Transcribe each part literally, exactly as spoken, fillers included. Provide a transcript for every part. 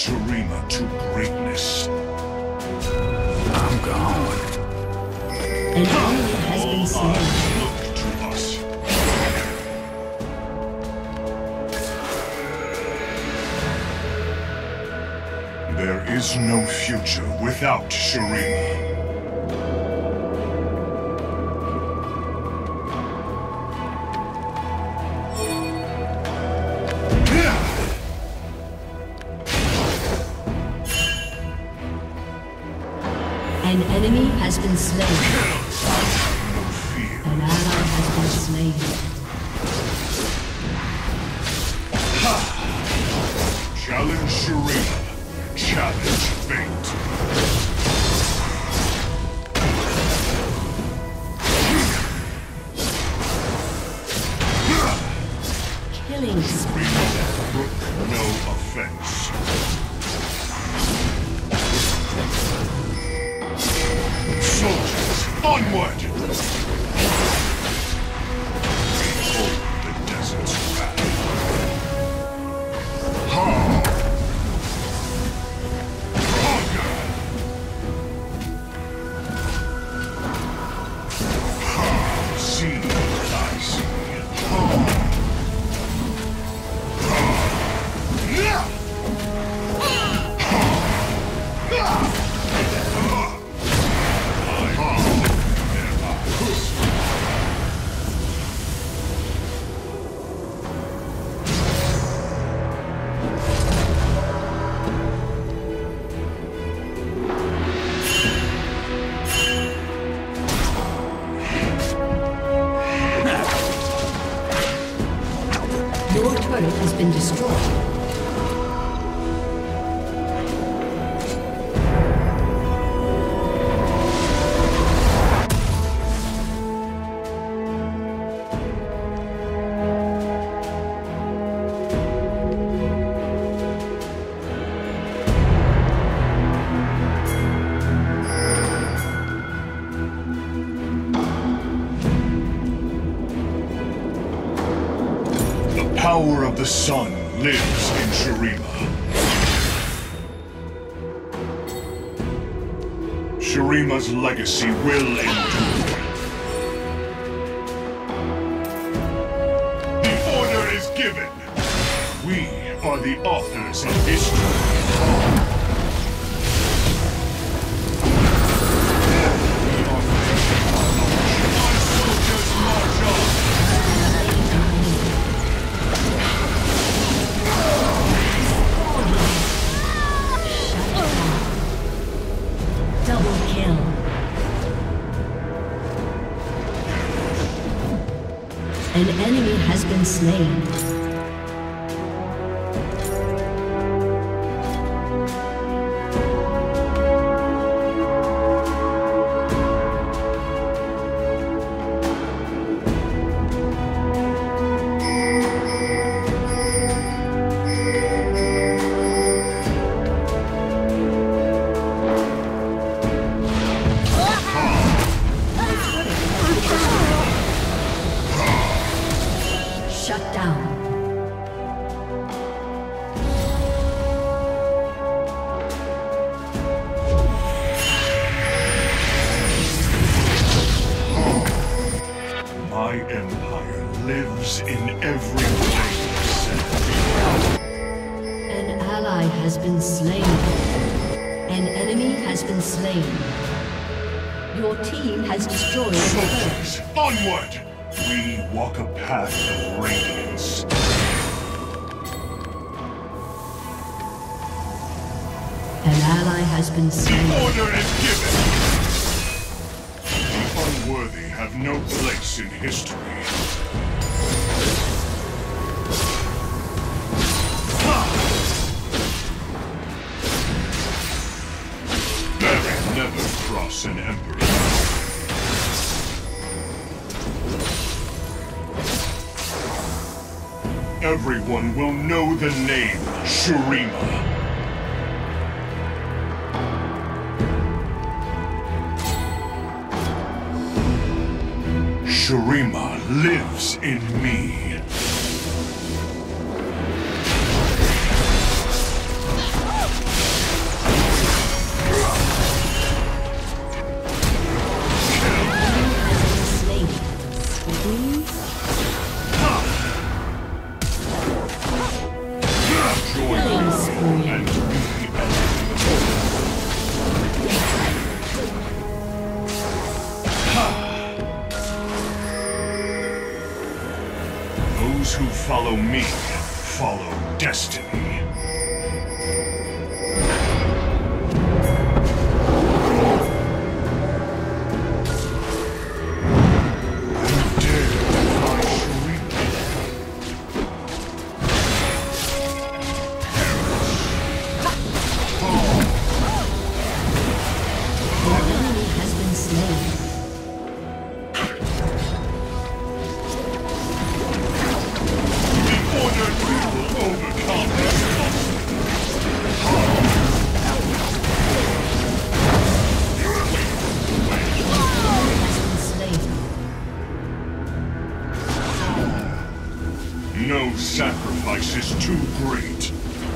Shurima to greatness. I'm gone. An enemy has been slain. Look to us. There is no future without Shurima. An enemy has been slain. No fear. An ally has been slain. Challenge Shurima. Challenge fate. Killing spree. Brook no offense. Soldiers, onward! Behold the desert's wrath. Ha! Conquer! Ha! See what I see. Ha! Your turret has been destroyed. The power of the sun lives in Shurima. Shurima's legacy will endure. The order is given. We are the authors of history. Our soldiers march on. Double kill. An enemy has been slain. Shut down. My empire lives in every place. An ally has been slain. An enemy has been slain. Your team has destroyed a turret. Soldiers, onward! We walk a path of radiance. An ally has been slain. Order is given! The unworthy have no place in history. Never, never cross an emperor. Everyone will know the name Shurima. Shurima lives in me. Those who follow me follow destiny. No sacrifice is too great.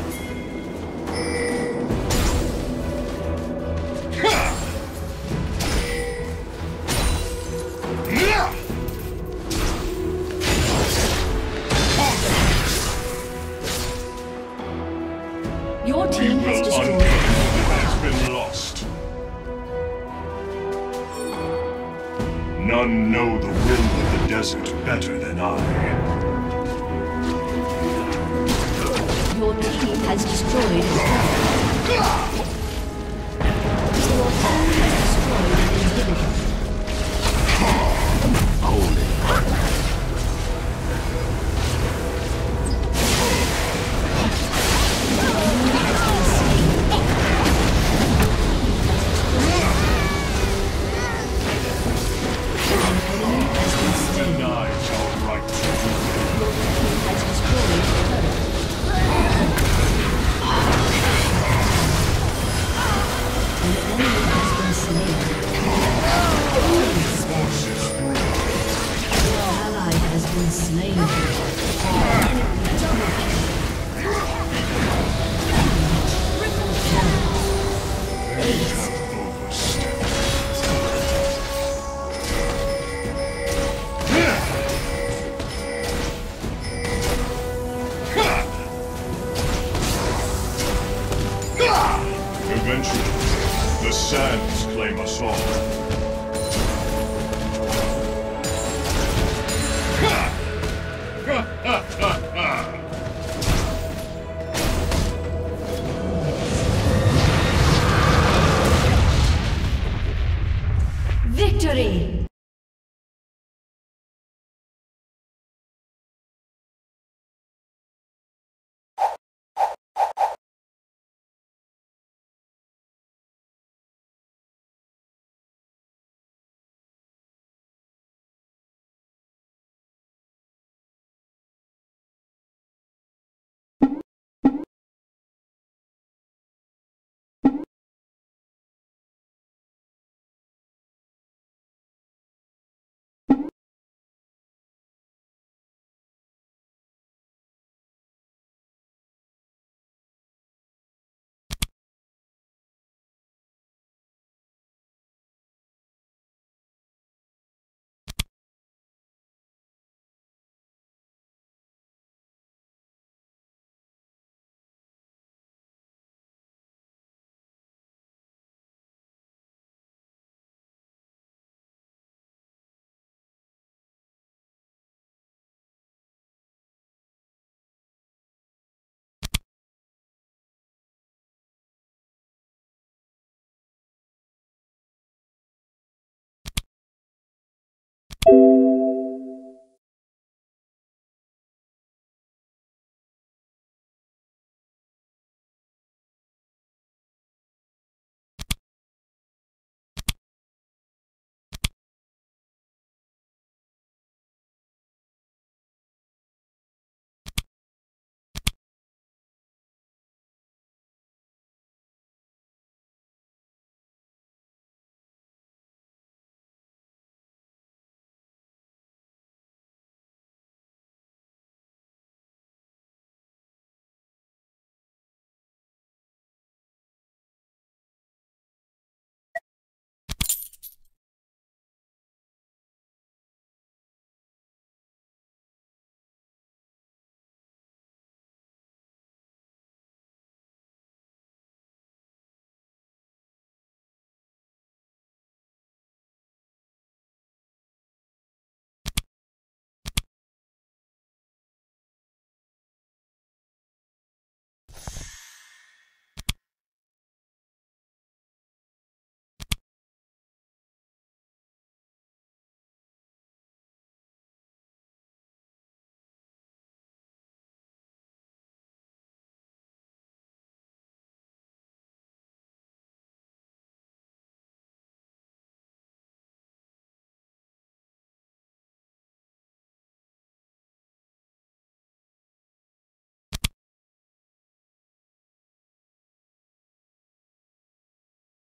Your team has destroyed. Has been lost. None know the will of the desert better than I. Your team has destroyed a turret. Your team has destroyed an inhibitor. Holy. Denies our right to do Your team has destroyed a turret. An enemy has been slain. forces through. Your ally has been slain. Enemy double kill. Triple kill. Ace. Eventually, the sands claim us all. Ha! Ha ha ha!